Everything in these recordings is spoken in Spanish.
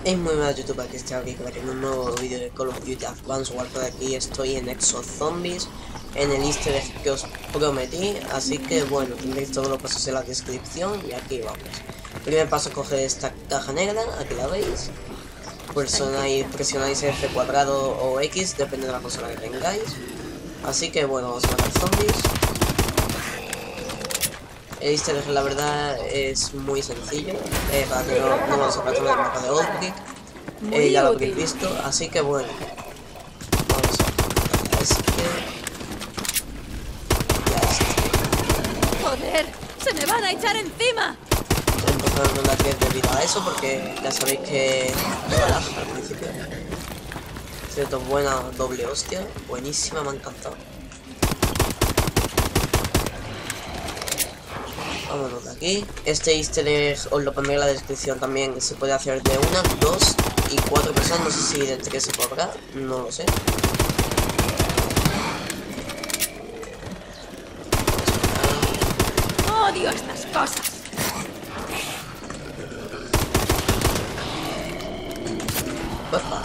Es muy buena YouTube, aquí estoy aquí en un nuevo vídeo de Call of Duty Advanced Warfare. Aquí estoy en Exo Zombies, en el easter egg que os prometí. Así que bueno, tendréis todos los pasos en la descripción y aquí vamos. Primer paso, coger esta caja negra, aquí la veis. Presionáis F cuadrado o X, depende de la consola que tengáis. Así que bueno, vamos a matar zombies. El easter egg, la verdad, es muy sencillo, para que no vamos a pasar el mapa de Outbreak, ya lo habréis visto, así que bueno, vamos a este y a este. ¡Joder! ¡Se me van a echar encima! Estoy empezando la 10 debido a eso, porque ya sabéis que me va al principio. Cierto, buena doble hostia, buenísima, me ha encantado. Vámonos de aquí. Este easter egg os lo pondré en la descripción también. Se puede hacer de 1, 2 y 4 personas. No sé si de 3 se podrá, no lo sé. ¡Odio estas cosas! Opa.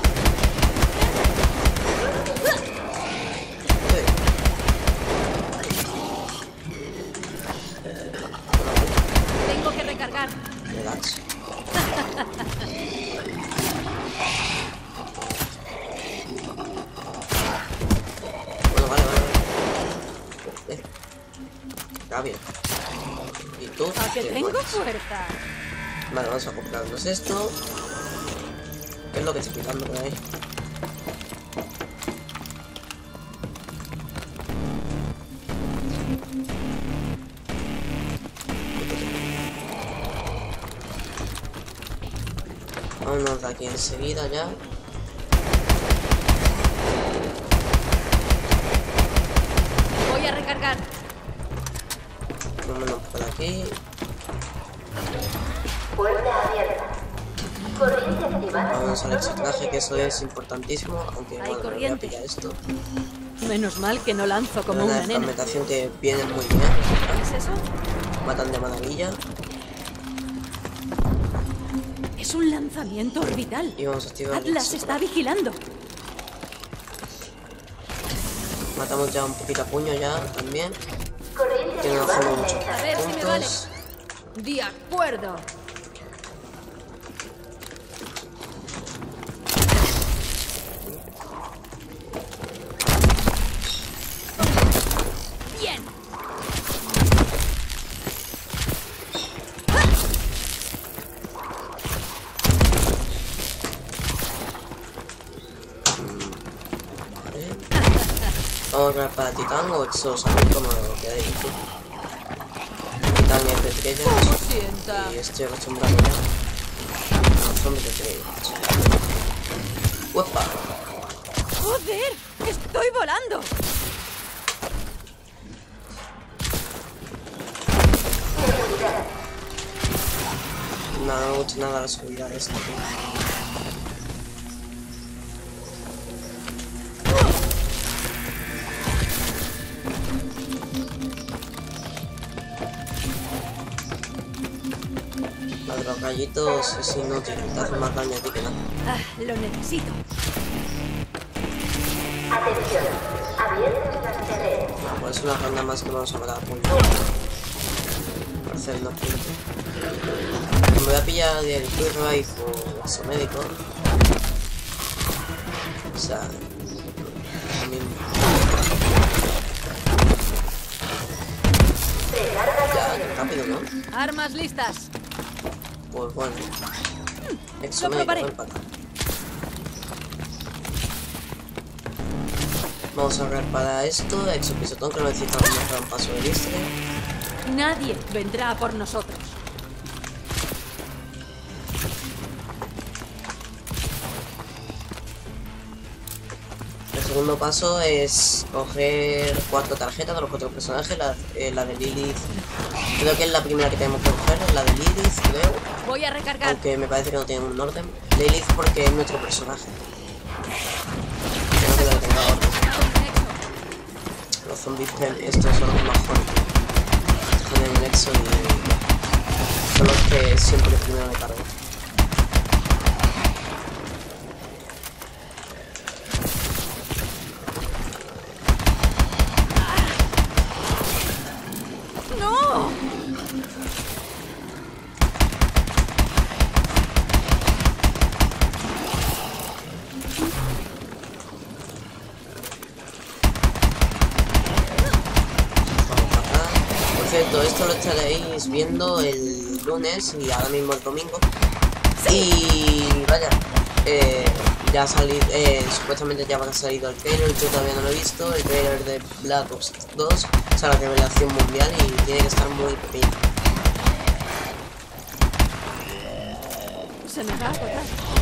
Tengo que recargar. Relax. Bueno, vale. Está bien. ¿Y tú? ¿A que tengo fuerza? Vale, vamos a comprarnos esto. ¿Qué es lo que estoy picando por ahí? Vámonos de aquí enseguida ya. Voy a recargar. Vámonos por aquí. Puerta abierta. Corriente activada. Vamos al extraje, que eso es importantísimo. Aunque Hay bueno, me voy a corriente. pillar esto. Menos mal que no lanzo como Una una nena. fragmentación que viene muy bien. ¿Qué es eso? Matan de maravilla. Es un lanzamiento orbital. Y vamos a activar el Atlas está vigilando. Matamos ya un poquito a puño ya también. Corriente Que no activada. hacemos mucho. A ver si me vale. De acuerdo. Bien. Vamos a ver para Titán o Exos, a ver cómo queréis. Titán es de estrella. ¿Cómo sienta? Y estoy acostumbrado ya a los zombies de estrella. ¡Uepa! ¡Joder! ¡Estoy volando! Nada, no me gusta nada la seguridad de esto. Los gallitos es inútil, te hacen más daño a ti que nada. Ah, lo necesito. Atención. Abiertas las terrenas. Bueno, pues una ronda más que vamos a matar a punto. Para hacerlo punto. Me voy a pillar el Quick Rifle o Exo Médico. O sea, lo mismo. Ya, rápido, ¿no? Armas listas. Pues bueno. Exo Lo Médico, probaré. ven para acá. Vamos a ahorrar para esto. Exo Pisotón, que lo necesitamos para un paso de easter egg. Nadie vendrá por nosotros. El segundo paso es coger 4 tarjetas de los 4 personajes. La de Lilith, creo que es la primera que tenemos que coger, la de Lilith, creo. Voy a recargar. Aunque me parece que no tiene un orden. Lilith porque es nuestro personaje. Que no creo que tenga orden. Los zombies estos son los más jóvenes. Están en el Exo y son los que siempre primero me cargo. cierto, esto lo estaréis viendo el lunes y ahora mismo el domingo. Y vaya, ya ha salido, supuestamente ya habrá salido el trailer, yo todavía no lo he visto, el trailer de Black Ops 2, o sea, la revelación mundial, y tiene que estar muy bien. Se me va a agotar.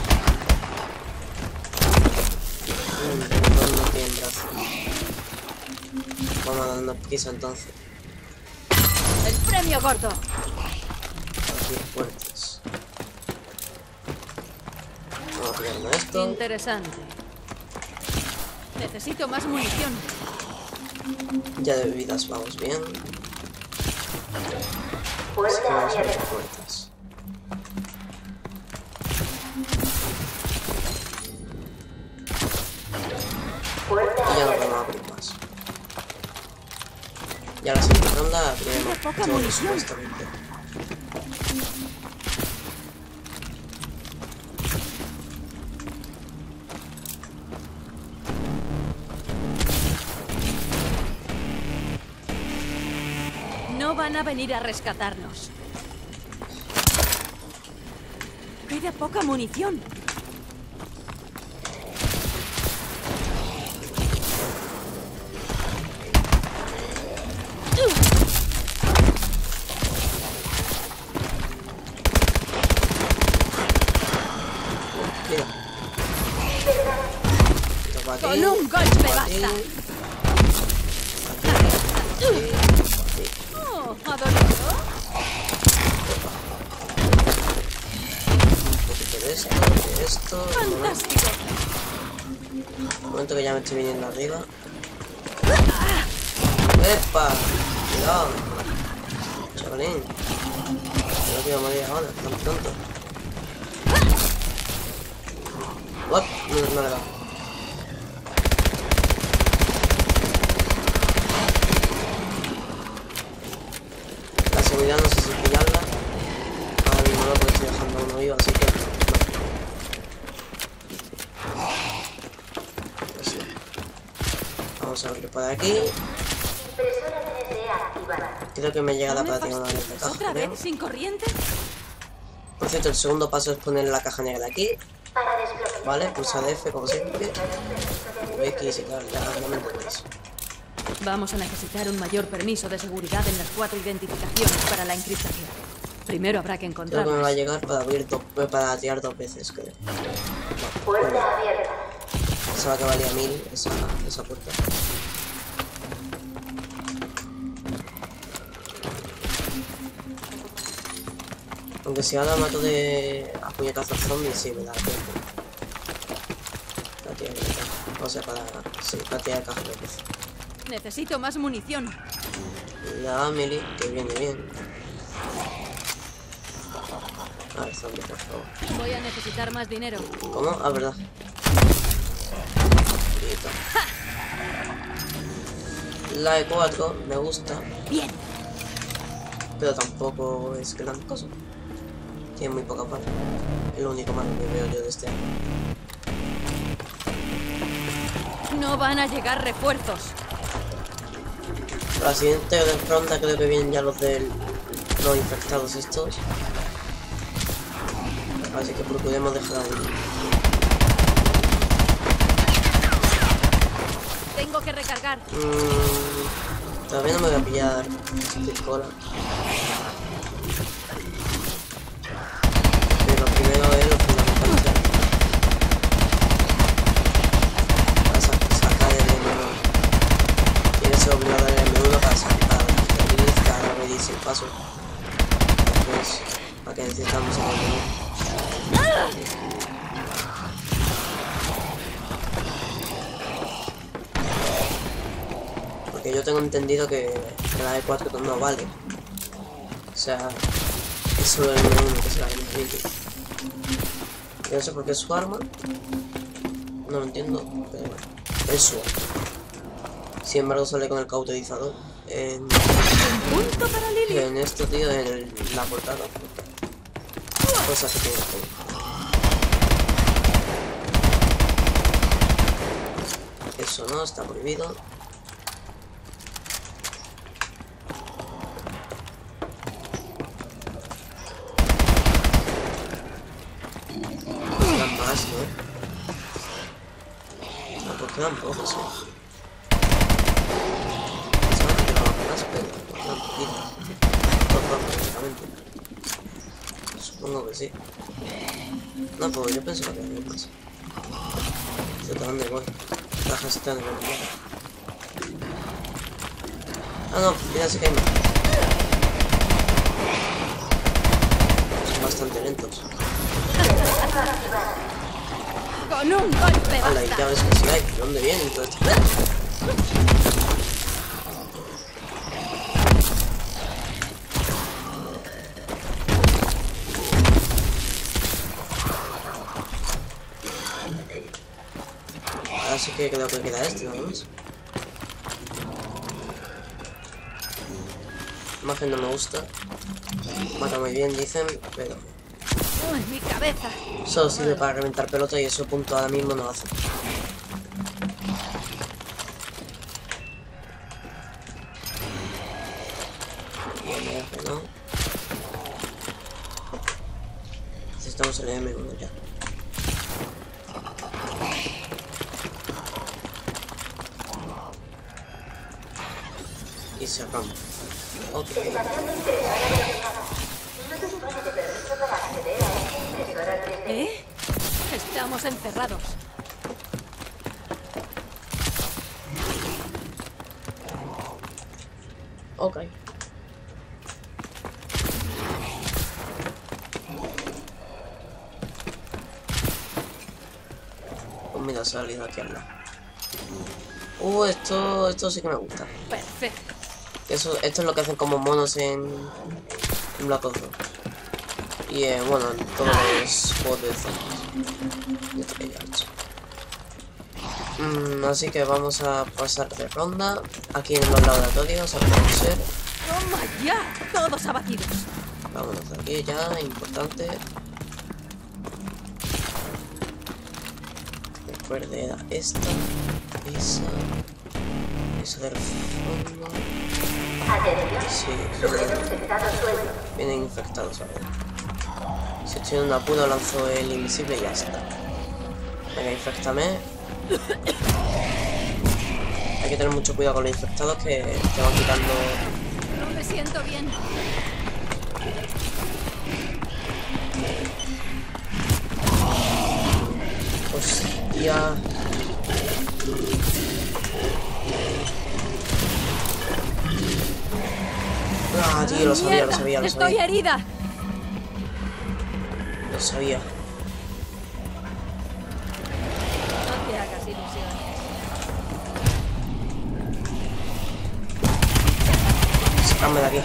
No tiene brazo. Vamos a darnos prisa entonces. El premio gordo. Aquí fuertes. Vamos a tirarnos esto. Interesante. Necesito más munición. Ya de bebidas vamos bien. Así que Puerta vamos a ver abierta. fuertes. Puerta Y ya no abierta. vamos a abrir más. Ya la siguiente ronda abriremos Tiene poca todo munición. supuestamente. No van a venir a rescatarnos. Queda poca munición. Mira. Esto va aquí. Con un golpe va aquí, basta. aquí. Oh, ¿ha dolido? Un poquito de esto, un Fantástico. momento que ya me estoy viniendo arriba. ¡Epa! Cuidado. Chavalín. Creo que iba a morir ahora, tan pronto. What? No le he dado. La seguridad no sé si pillarla. Ahora mismo no, porque estoy dejando a uno vivo, así que no. Pues sí. Vamos a abrir por aquí. Impresora 3D activada. Creo que me llega la ¿No me práctica una vez de fastidies caja. ¿Otra creo. vez sin corriente? Por cierto, el segundo paso es poner la caja negra aquí. Para desbloquear. Vale, pulsar F como siempre. X y tal, ya me entendéis. Vamos a necesitar un mayor permiso de seguridad en las 4 identificaciones para la encriptación. Primero habrá que Creo que me va a encontrarlas. llegar para abrir para tirar 2 veces, creo. Puerta abierta. Pensaba que valía 1000 esa puerta. Aunque si ahora mato a puñetazos zombies, sí me da tiempo. Para tirar de caja. O sea, para tirar caja de veces. Necesito más munición. La Amelie, que viene bien. A ver, zombie, por favor. Voy a necesitar más dinero. ¿Cómo? Ah, verdad. Listo. La E4 me gusta, Bien. pero tampoco es gran cosa. Tiene muy poca parte. Es lo único malo que veo yo de este año. No van a llegar refuerzos. La siguiente ronda creo que vienen ya los infectados estos. Así que procuremos dejar ahí. Tengo que recargar. Todavía no me voy a pillar pistola. Pero primero es lo fundamental. Para sacar el M1. Tiene que ser obligado el M1 para abrir el paso. Después, ¿para qué necesitamos el M1? Porque yo tengo entendido que la E4 no vale. O sea, es solo el M1 que se la permite. Yo no sé por qué es su arma. No lo entiendo, pero bueno. Es su arma. Sin embargo sale con el cauterizador. Punto para Lily. En esto, tío, en la portada. Cosas que tiene todo. Eso no, está prohibido. Quedan más, ¿no? Ah, pues quedan pocos, ¿eh? Pensaba que quedaban más, pero quedan poquitos. Dos, prácticamente. Supongo que sí. No, pues yo pensaba que había más. ¿De dónde voy? La gesta de la mierda. Ah, no, mira, sí que hay más. Son bastante lentos. Con un golpe Hala, y basta. ya ves que sí hay. ¿De dónde vienen todos estos bichos? Ahora sí que creo que queda este, nada más. La imagen no me gusta. Mata muy bien, dicen, pero Uy, mi cabeza. solo sirve para reventar pelota y eso punto ahora mismo no hace. No. Necesitamos el M1 ya. Y cerramos. Ok. Estación de impresora designada. No dispone de permiso para acceder a esta impresora 3D. ¿Eh? Estamos encerrados. Ok. Pues mira, salida aquí al lado. Esto sí que me gusta. Perfecto. Esto es lo que hacen como monos en Black Ops 2. Y bueno, en todos los juegos de zombies. Esto que ya he hecho. Así que vamos a pasar de ronda. Aquí en los laboratorios, al parecer. ¡Toma ya! Todos abatidos. Vámonos de aquí ya, importante. Recuerde, era esta, esa del fondo. Atención. Sí, Sujeto infectado suelto. vienen infectados ahora. Si estoy en un apuro, lanzo el invisible y ya está. Venga, infectame. Hay que tener mucho cuidado con los infectados que te van quitando. No me siento bien. Hostia. Ah, tío, lo sabía, lo ¡Mierda! sabía, lo ¡Estoy sabía. herida! Lo sabía. No te hagas ilusiones. Sácame de aquí.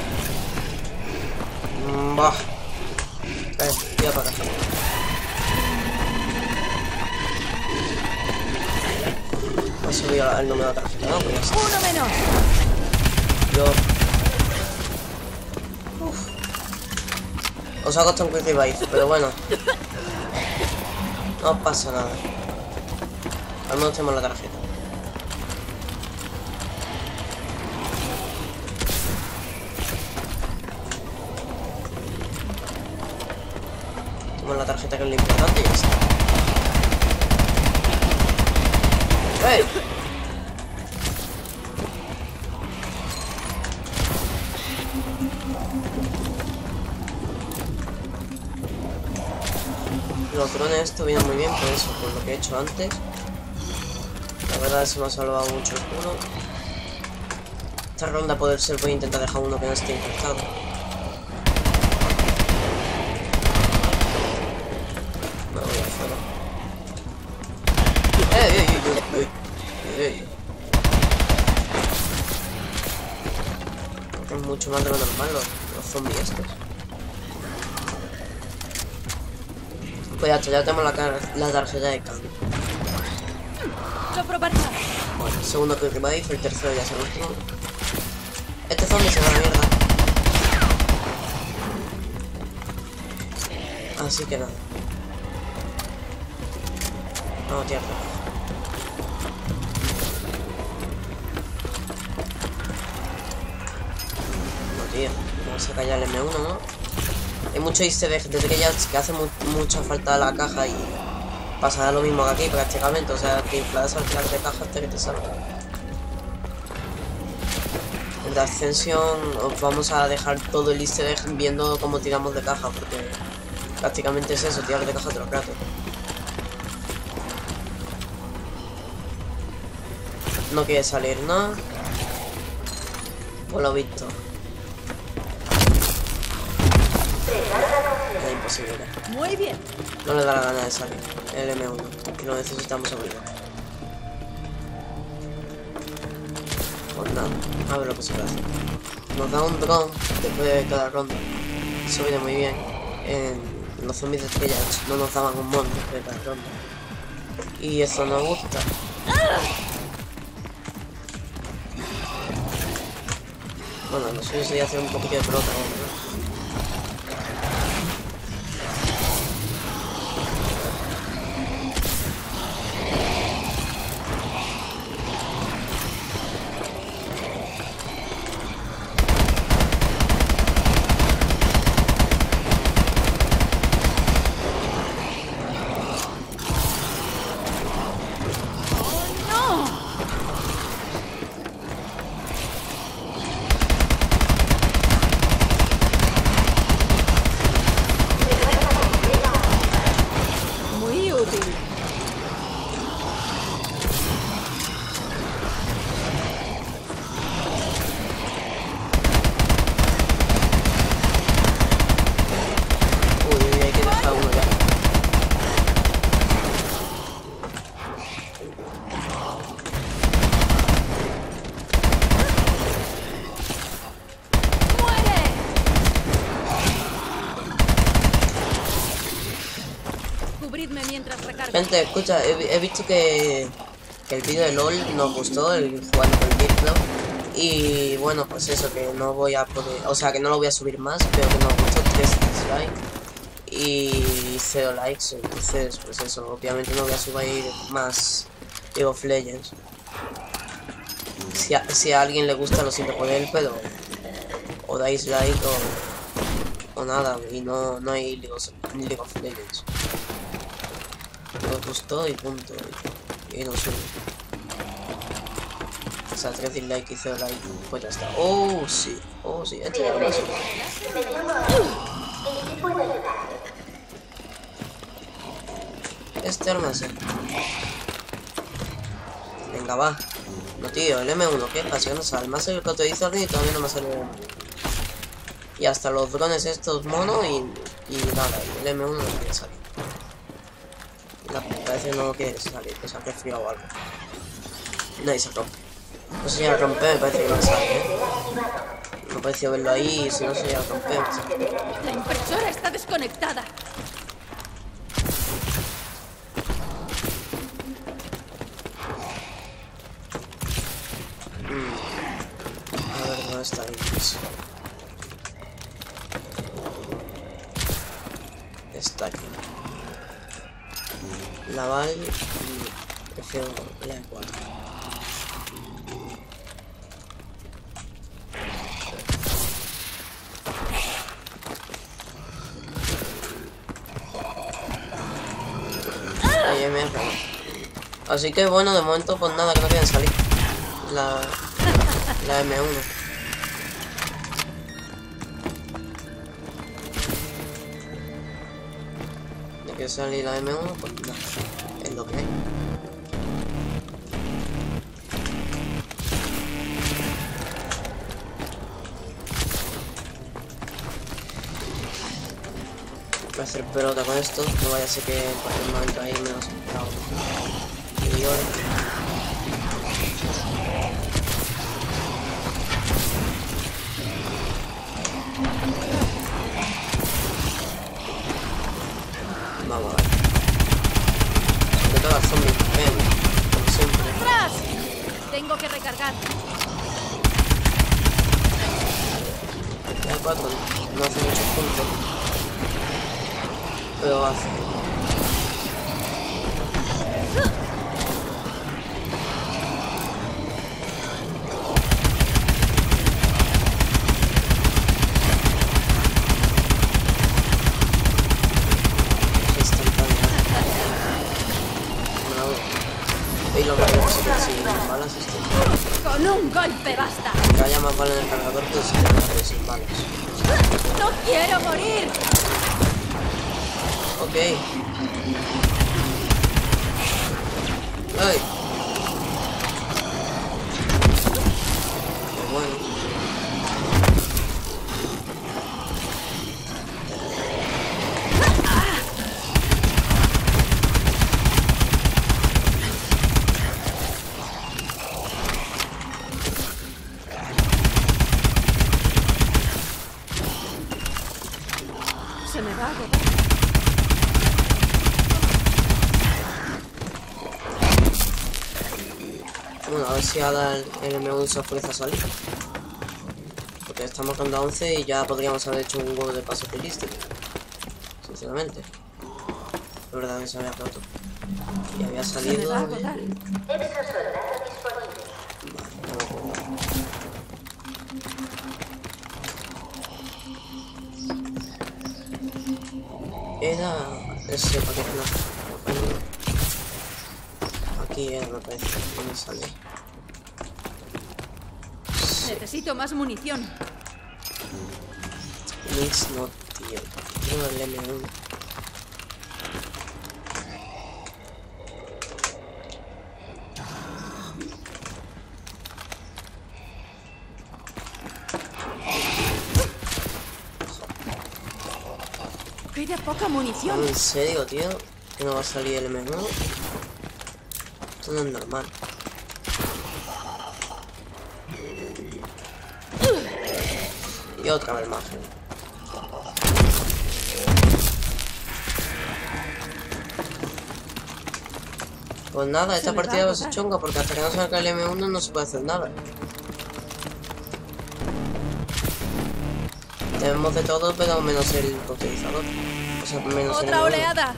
Bah. Tira para acá. Ha subido el número de la tarjeta, ¿no? Pues ya está. ¡Uno menos! Yo... Os ha costado un quick revive, pero bueno. No pasa nada. Al menos tenemos la tarjeta. Tenemos la tarjeta, que es lo importante, y ya está. ¡Hey! Los drones esto vienen muy bien por eso, por lo que he hecho antes. La verdad se me ha salvado mucho el culo. Esta ronda, a poder ser, voy a intentar dejar uno que no esté infectado. No, voy afuera. ¡Ey! Es mucho más de lo normal los zombies estos. Pues ya está, ya tenemos la tarjeta de cambio. ¡Lo probaré! Bueno, el segundo que revive, el tercero ya es el último. Este zombie se va a la mierda. Así que nada. Vamos a tirar. No, tío. Vamos a callar el M1, ¿no? Hay mucho easter egg de Treyarch que hace mucha falta la caja y pasará lo mismo que aquí prácticamente. O sea, que infladas al final de caja hasta que te salga. En The Ascension os vamos a dejar todo el easter egg viendo cómo tiramos de caja, porque prácticamente es eso, tirar de caja todo el rato. No quiere salir, ¿no? Pues lo he visto. Es imposible. Muy bien. No le da la gana de salir el M1 y lo necesitamos obligado. Pues nada, a ver lo que se puede hacer. Nos da un dron después de cada ronda. Eso viene muy bien. En los zombies de Treyarch no nos daban un mon después de cada ronda. Y eso nos gusta. Bueno, lo suyo sería hacer un poquito de pelota, ¿no? Muy útil. Uy, hay que dejar uno ya. ¡Muere! Cubridme mientras recargo. Gente, escucha, he visto que el vídeo de LOL nos gustó, el jugando con el Dirtclaw. Y bueno, pues eso, que no voy a poder, o sea, que no lo voy a subir más, pero que nos gustó 3 dislikes y 0 likes. Entonces, pues eso, obviamente no voy a subir más League of Legends. Si a alguien le gusta, lo siento por él, pero o dais like o nada, y no hay League of Legends. Nos gustó y punto. Y no sube. O sea, 3 dislikes y 0 likes, pues ya está. Oh, sí. Este ya lo va a subir. Me llamo Amy. ¿En qué puedo ayudarte? Este arma Venga, va. No, tío, el M1, ¿qué pasa? Que no sale. Me ha salido el catalizador y todavía no me ha salido el M1. Y hasta los drones estos monos y nada, y el M1 no quiere salir. Parece que no quiere salir, que se ha resfriado algo. No, y se rompe. No sé si ya rompe, me parece que no sale, Me ha parecido verlo ahí, y si no se ya rompe. La impresora está desconectada. A ver, ¿dónde está ahí? Está aquí. La Val y prefiero la E4. Ahí me ha pegado. Así que bueno, de momento pues nada, que no quieren salir. La M1. De que salir la M1, pues nada, es lo que hay. Voy a hacer pelota con esto, no vaya a ser que en cualquier momento ahí me lo he y vamos a ver. Sobre todo al zombie, como siempre. ¡Atrás! Tengo que recargar. El 4 no hace muchos puntos, pero hace. sin balas esto. ¡Con un golpe basta! Que haya más balas en el cargador que sin cargador sin balas. ¡No quiero morir! Ok. ¡Ay! Qué bueno. Se me va a agotar. Bueno, a ver si ahora el M1 se ofrece a salir. Porque estamos ronda 11 y ya podríamos haber hecho un huevo de pase pilístico. Sinceramente. La verdad que se había roto. Y había Se me salido. va a agotar. Exosoldado disponible. Era ese paquete, no. Aquí era, me parece. No me sale. Necesito más munición. Links no, tío. Tengo el M1. Queda poca munición. ¿En serio, tío? ¿Que no va a salir el M1? Esto no es normal. Y otra vez más. Pues nada, esta Se me va partida a va a ser agotar. chunga porque hasta que no salga el M1 no se puede hacer nada. Tenemos de todo, pero menos el utilizador. O sea, menos el ¡Otra M1. oleada!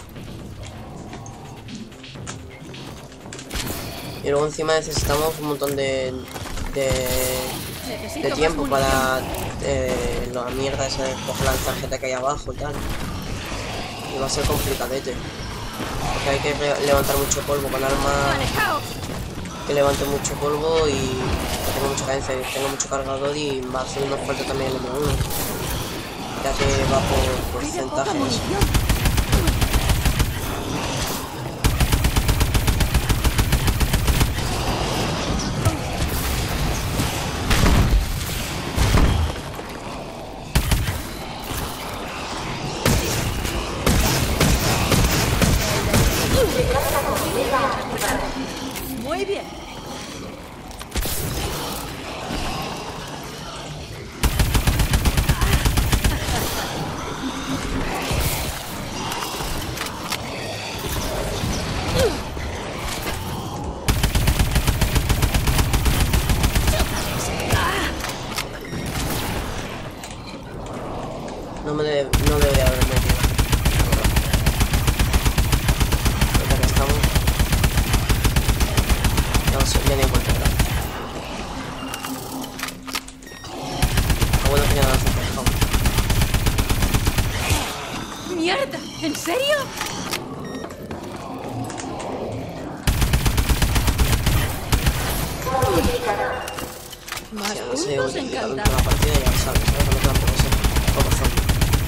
Y luego encima necesitamos un montón de Necesito más tiempo munición. para la mierda esa de coger la tarjeta que hay abajo y tal. Y va a ser complicadete. Porque hay que levantar mucho polvo con armas ¡Alejaos! que levante mucho polvo y que tenga mucha cadencia, que tenga mucho cargador y va a ser más fuerte también el M1. Ya que va por Queda poca porcentajes. munición. Muy bien. No debería haber metido. Ya que estamos. No sé, ya ni en cuenta, ¿verdad? Bueno, que ya no lo hace por favor. ¡Mierda! ¿En serio? Más Si no sé puntos utilizar dentro de encantados. la partida ya lo sabes, ¿sabes? No quedan pocos, pocos zombies.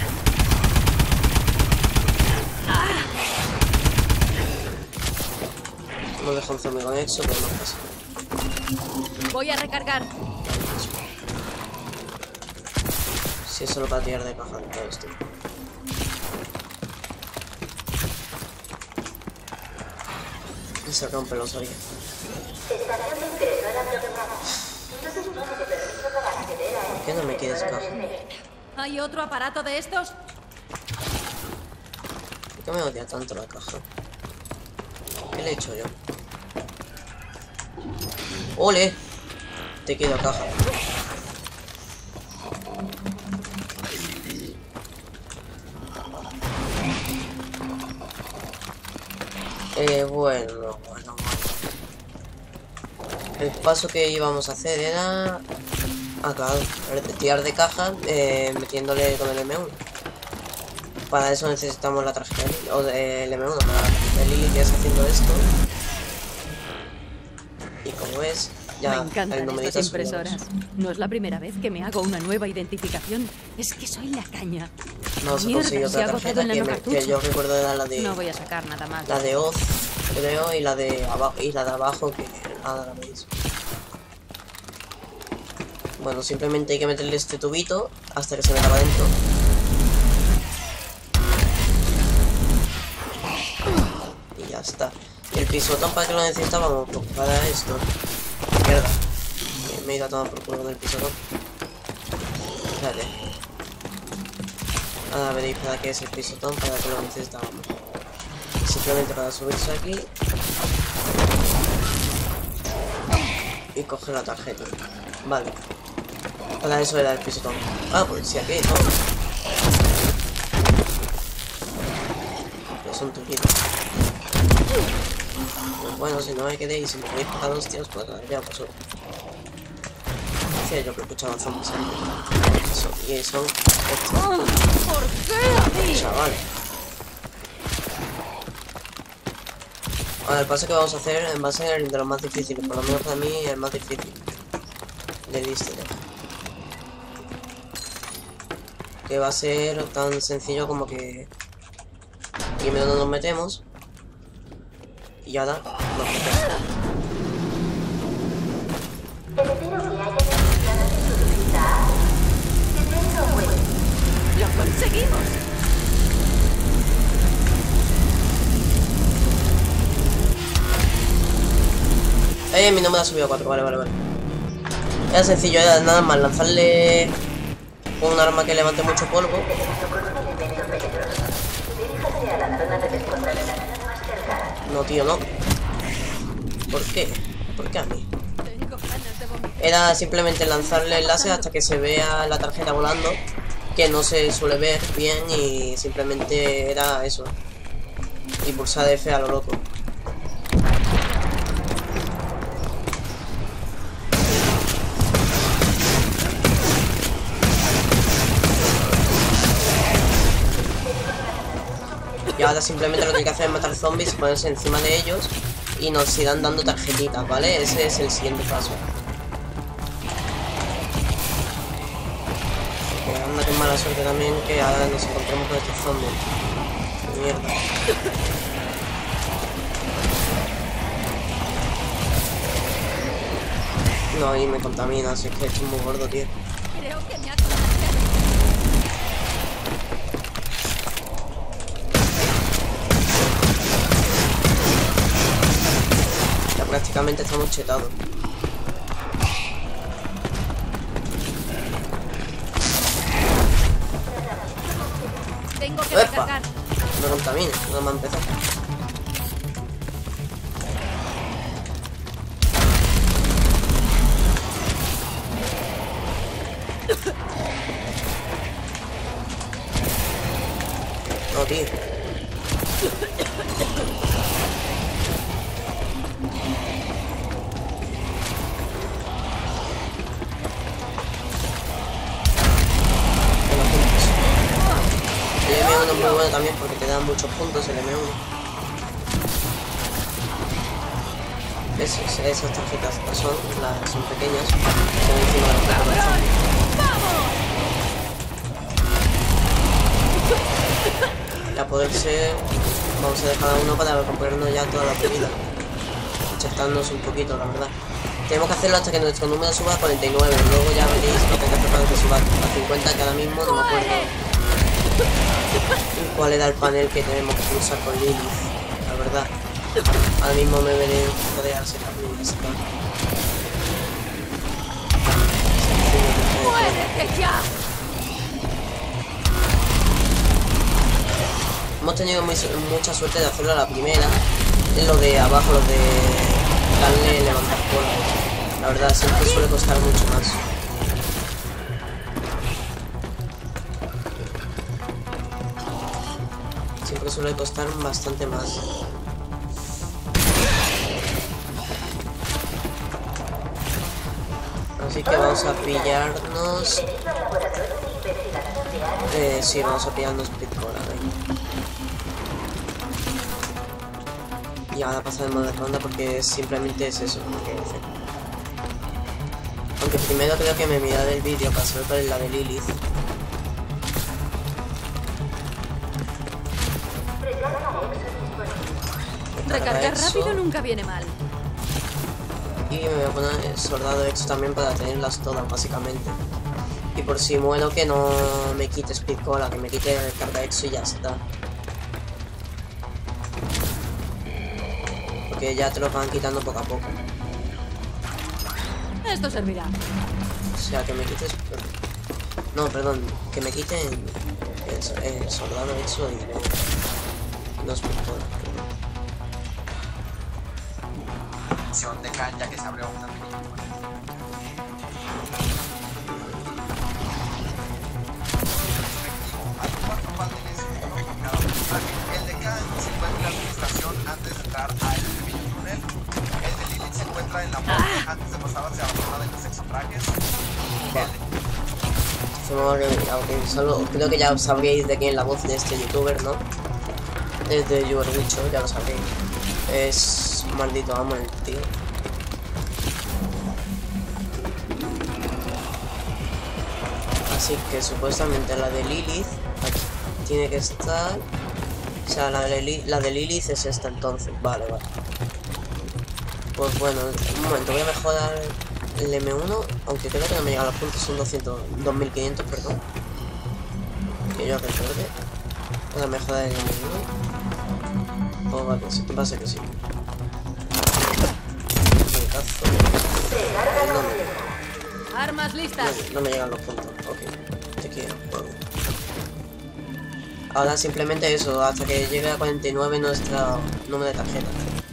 No dejo un zombie con eso, pero no pasa. Voy a recargar. Si es solo para tirar de caja, todo esto. Y se rompe los oídos. Estación de impresora programada. No dispone de permiso para acceder a ¿Por qué no me quieres caja? ¿Hay otro aparato de estos? ¿Por qué me odia tanto la caja? ¿Qué le he hecho yo? ¡Ole! Te quiero caja. Bueno. El paso que íbamos a hacer era... Ah, claro, tirar de caja metiéndole con el M1. Para eso necesitamos la tarjeta o el M1 para el Lily que está haciendo esto. ves, ya Me encantan el numerito estas subido. impresoras. No es la primera vez que me hago una nueva identificación. Es que soy la caña. Vamos a Mierda, conseguir se otra ha agotado tarjeta el que nanocartucho. yo recuerdo era la de... No voy a sacar nada más. La de Oz, creo, y la de abajo, que nada la veis. Bueno, simplemente hay que meterle este tubito hasta que se meta para adentro. Y ya está. Y el pisotón, ¿para qué lo necesitábamos? Pues para esto. Mierda. Me he ido a tomar por culo con el pisotón. Espérate. Ahora veréis para qué es el pisotón, para qué lo necesitábamos. Simplemente para subirse aquí y coger la tarjeta. Vale. Para eso era el pisotón. Ah, pues sí, aquí, ¿no? Pues son truquitos. Pues bueno, si no me quedé y si me quedéis para dos tíos, pues ya pasó. Decía yo que escuchaba zombies antes. Y son estos. ¿Por qué a mí? Chaval. Ahora, el paso que vamos a hacer va a ser de los más difíciles, por lo menos para mí el más difícil del easter egg. Que va a ser tan sencillo como que primero nos metemos y ahora nos metemos. Espero que hayas disfrutado de tu visita. Que tenga buen día. ¡Lo conseguimos! Mi número ha subido a 4, vale. Era sencillo, era nada más lanzarle un arma que levante mucho polvo. Con un elemento peligroso. Diríjase a la zona de descontaminación más cercana. No, tío, no. ¿Por qué? ¿Por qué a mí? Tengo ganas de vomitar. Era simplemente lanzarle el láser hasta que se vea la tarjeta volando, que no se suele ver bien, y simplemente era eso. Y pulsar F a lo loco. Y ahora simplemente lo que hay que hacer es matar zombies y ponerse encima de ellos y nos irán dando tarjetitas, ¿vale? Ese es el siguiente paso. Porque anda con mala suerte también que ahora nos encontremos con estos zombies. ¡Qué mierda! No, y me contamina, así que esto es muy gordo, tío. Creo que me ha contagiado. Ya prácticamente estamos chetados. Tengo que ¡Epa! recargar. No contamina, no me ha empezado. No, tío. El M1 es muy bueno también porque te da muchos puntos el M1. Esas tarjetas son pequeñas, son encima de la placa. Y a poder ser, vamos a dejar a uno para comprarnos ya toda la comida. Chetarnos un poquito, la verdad. Tenemos que hacerlo hasta que nuestro número suba a 49. Luego ya veréis lo que hay que hacer para que suba a 50, que ahora mismo no me acuerdo cuál era el panel que tenemos que pulsar con Lilith, la verdad. Ahora mismo me veré rodear ese camino. ¡Muérete ya! Hemos tenido mucha suerte de hacerlo a la primera. En lo de abajo, lo de darle levantar cola. La verdad, siempre suele costar mucho más. Siempre suele costar bastante más. Así que vamos a pillarnos... sí, vamos a pillarnos Pitcola, y ahora pasaremos de ronda porque simplemente es eso lo que hay que hacer. Aunque primero creo que me miraré el vídeo para saber cuál es la de Lilith. Recargar rápido nunca viene mal. Y me voy a poner el soldado hecho también para tenerlas todas, básicamente. Y por si muero que no me quite Speedcola, que me quite el carga exo y ya está. Porque ya te lo van quitando poco a poco. Esto servirá. O sea, que me quites... No, perdón, que me quiten el soldado exo y luego... No Speedcola. De Khan, ya que se abrió una película. Hay 4 paneles, uno por cada personaje. El de Khan se encuentra en la administración antes de entrar al pequeño túnel. El de Lilith se encuentra en la puerta antes de pasar hacia la zona de los exotrajes. Aunque solo creo que ya sabréis de quién es la voz de este youtuber, ¿no? Es de Yuerwicho, ya lo sabréis. Es maldito amo el tío. Así que supuestamente la de Lilith aquí tiene que estar. O sea, la de Lilith es esta entonces. Vale, vale. Pues bueno, un momento, voy a mejorar el M1, aunque creo que no me llegan los puntos, son 2500, perdón. Que yo recuerde. Voy a mejorar el M1. Oh, vale, sí, va a ser que sí. Armas listas. No me llegan los puntos. Ok, te quiero. Ahora simplemente eso, hasta que llegue a 49 nuestro número de tarjeta.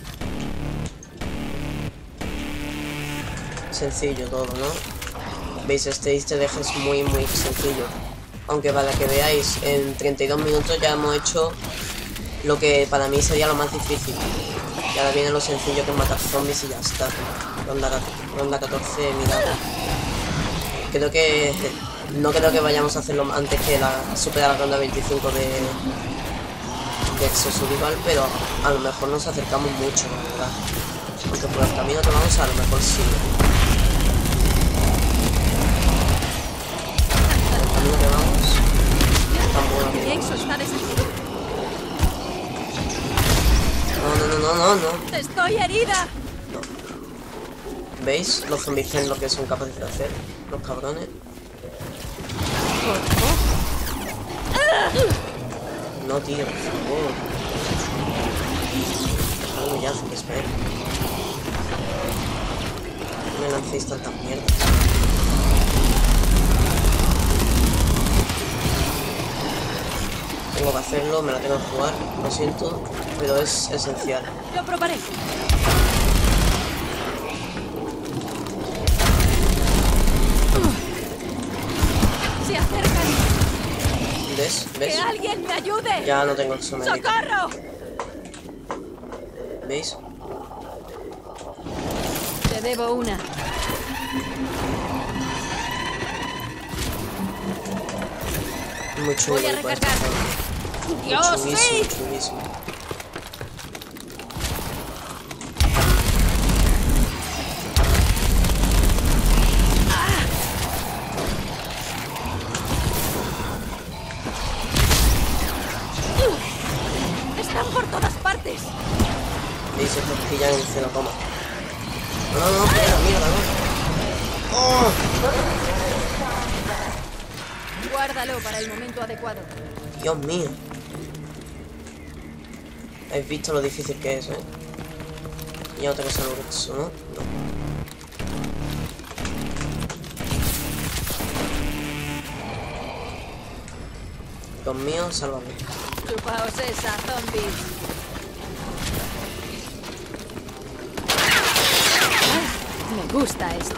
Sencillo todo, ¿no? Veis, este easter egg es muy sencillo. Aunque para que veáis, en 32 minutos ya hemos hecho lo que para mí sería lo más difícil. Y ahora viene lo sencillo, que es matar zombies y ya está. Ronda 14, mirad. Creo que... No creo que vayamos a hacerlo antes que superar la ronda 25 de Exo Survival, pero a lo mejor nos acercamos mucho, la verdad. Aunque por el camino que vamos a lo mejor sí. Por el camino que vamos... Está muy bien. Exo está desactivado. No. ¡Estoy herida! ¿Veis? Los zombies lo que son capaces de hacer. Los cabrones. No, tío, por favor. Algo ya, que espera. No me lancéis tantas mierdas. Tengo que hacerlo, me la tengo que jugar, lo siento, pero es esencial. Lo probaré. Se acercan. ¿Ves? ¡Que alguien me ayude! Ya no tengo exomédico. ¡Socorro! ¿Veis? Te debo una. Muy chulo. Voy a recargar. ¡Dios, sí! Chulísimo. Están por todas partes. ¿Veis? Estos pillan en 0, no, mierda, no. ¡Oh! Guárdalo para el momento adecuado. Dios mío. ¿Habéis visto lo difícil que es, Y ya no tengo salud, ¿no? No. Dios mío, sálvame. Chupaos esa, zombies. Me gusta esto.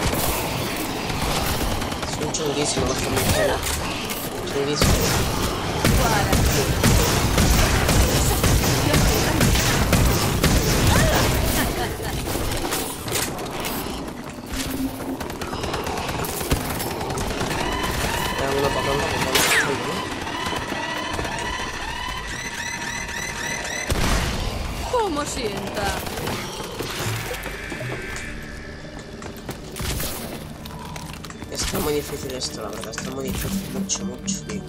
Son chunguísimos los zombies. Chunguísimos. Uno para pronto, pues vamos a hacerlo, ¿no? ¿Cómo sienta? Está muy difícil esto, la verdad, está muy difícil, mucho, tío.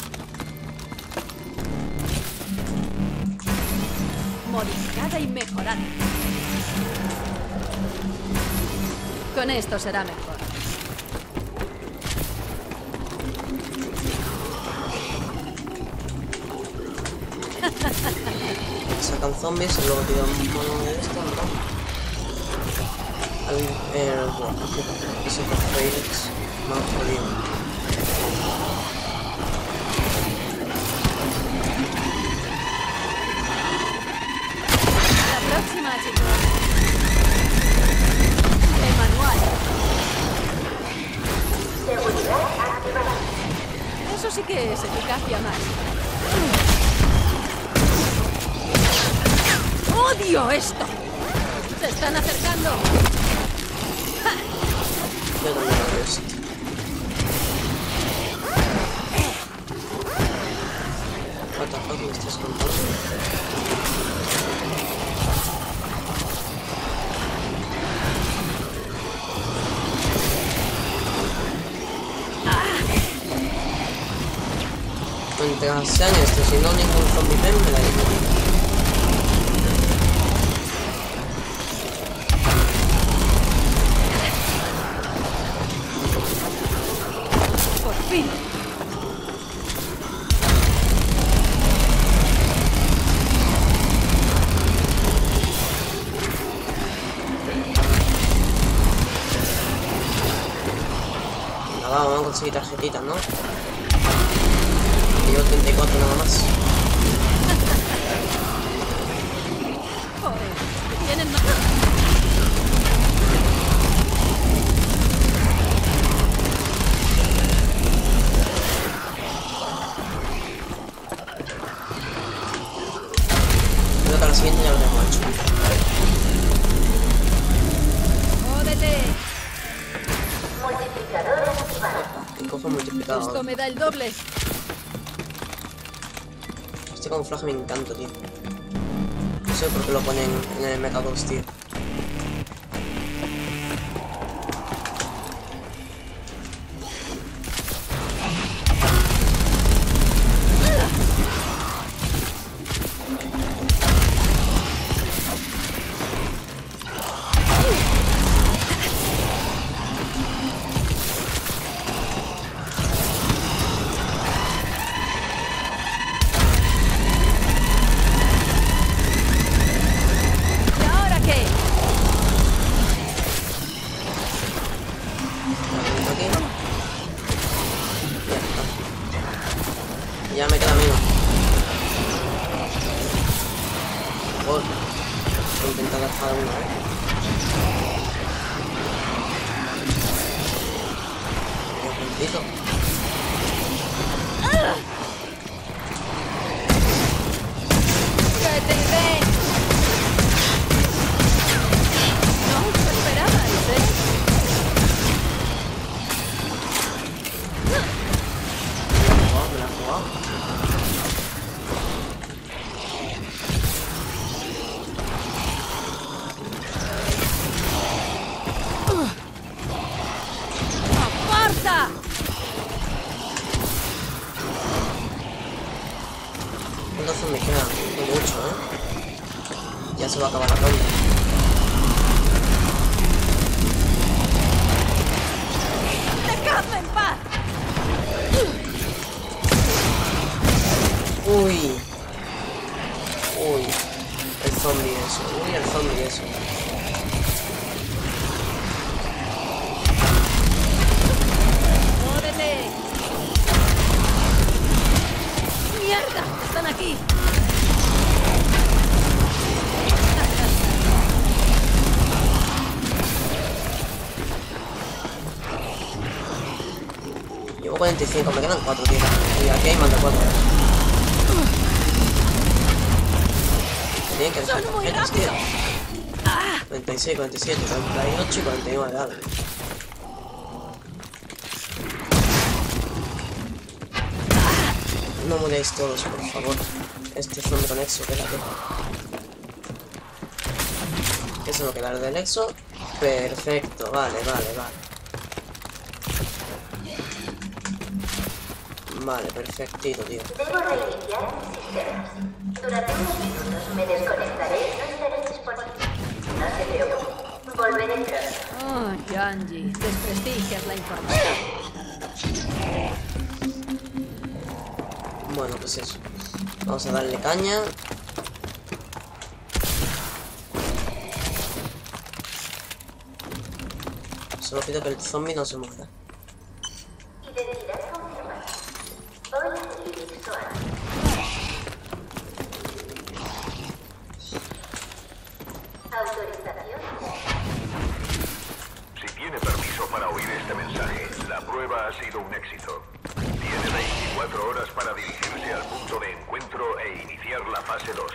Modificada y mejorada. Con esto será mejor. Sacan zombies y luego tiran un mono de esto, ¿no? Ese Felix me han jodido. La próxima, chicos. El manual. Seguridad activada. Eso sí que es eficacia máxima. ¡Odio esto! ¡Se están acercando! Yo también hago esto. What the fuck me estás contando? Mientras sean estos, si no ningún zombie ven, me la digo. ¡Por fin! Nada, vamos a conseguir tarjetitas, ¿no? Llevo 34 nada más. Joder, tienen más. Creo que a la siguiente ya lo tengo hecho. ¡Jódete! Multiplicador activado. Y cojo multiplicador. Esto me da el doble. Este camuflaje me encanta, tío. No sé por qué lo ponen en el Mechabox, tío. ¿Y ahora qué? Aquí. Ya está. Ya me queda menos. Voy a intentar dejar uno, Un puntito. ¡Que te den! No os lo esperabais, ¿eh? Me la he jugado. ¡Aparta! ¿Cuántos me quedan? No mucho, ¿eh? Ya se va a acabar la ronda. ¡Dejadme en paz! Uy. Uy. El zombie eso. Uy, el zombie eso. ¡Jódete! ¡Mierda! ¡Están aquí! Llevo 45, me quedan 4, tío. Y aquí hay más de 4. tienen que dejar tarjetas, tío. 46, 47, 48 y 49, vale. No muréis todos, por favor. Este zombie con exo, quédate. Eso lo queda del exo. Perfecto, vale. Vale, perfectito, tío. Debo reiniciar mis sistemas. Durante unos minutos me desconectaré y no estaré disponible. No se preocupe. Volveré pronto. Oh, Yanji, desprestigias la información. Bueno, pues eso. Vamos a darle caña. Solo pido que el zombie no se muera. Identidad confirmada. Hola, Lilith Swan. Autorización. Si tiene permiso para oír este mensaje, la prueba ha sido un éxito. Tiene 24 horas para dirigirse al punto de encuentro e iniciar la fase 2.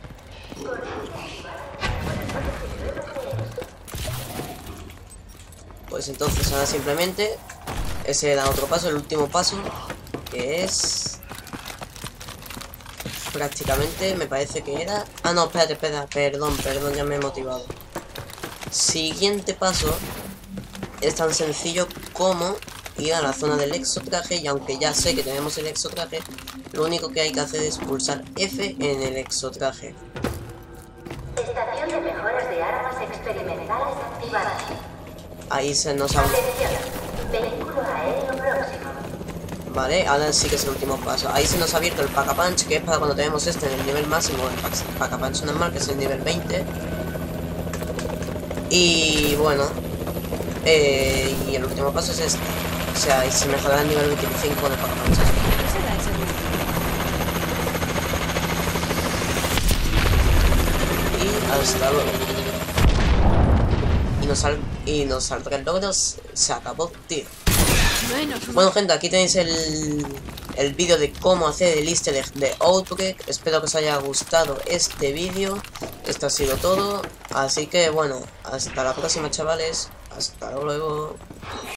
Pues entonces ahora simplemente ese era otro paso, el último paso, que es prácticamente, me parece que era... Ah, no, espérate, perdón, ya me he motivado. Siguiente paso es tan sencillo como ir a la zona del exotraje, y aunque ya sé que tenemos el exotraje, lo único que hay que hacer es pulsar F en el exotraje. Estación de mejoras de armas experimentales activada. Ahí se nos ha... Atención. Vehículo aéreo próximo. Vale, ahora sí que es el último paso. Ahí se nos ha abierto el Pack-a-Punch, que es para cuando tenemos este en el nivel máximo, el Pack-a-Punch normal, que es el nivel 20. Y bueno, y el último paso es este. O sea, y se mejorará el nivel 25 con el Pack-a-Punch. ¿Qué será ese ruido? Y hasta luego. Y nos saldrá el logro, se acabó, tío. Bueno, gente, aquí tenéis el vídeo de cómo hacer el easter egg de Outbreak. Espero que os haya gustado este vídeo. Esto ha sido todo. Así que, bueno, hasta la próxima, chavales. Hasta luego.